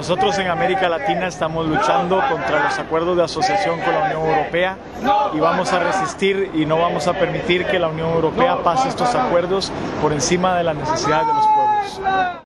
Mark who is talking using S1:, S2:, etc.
S1: Nosotros en América Latina estamos luchando contra los acuerdos de asociación con la Unión Europea y vamos a resistir y no vamos a permitir que la Unión Europea pase estos acuerdos por encima de las necesidades de los pueblos.